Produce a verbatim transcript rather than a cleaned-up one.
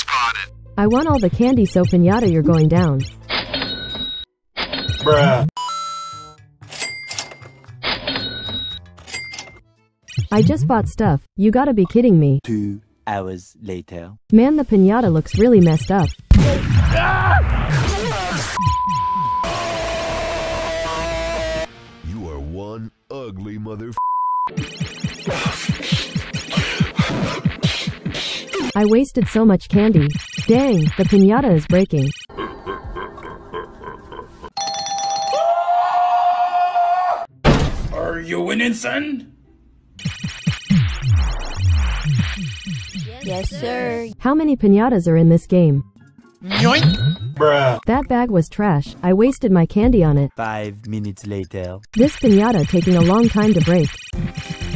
spotted. I want all the candy, so Pinata, you're going down. Bruh. I just bought stuff. You gotta be kidding me. Two hours later. Man, the Pinata looks really messed up. You are one ugly mother. I wasted so much candy. Dang, the Pinata is breaking. Are you winning, son? Yes, sir. How many Pinatas are in this game? Yoink! Bruh. That bag was trash. I wasted my candy on it. Five minutes later. This Pinata taking a long time to break.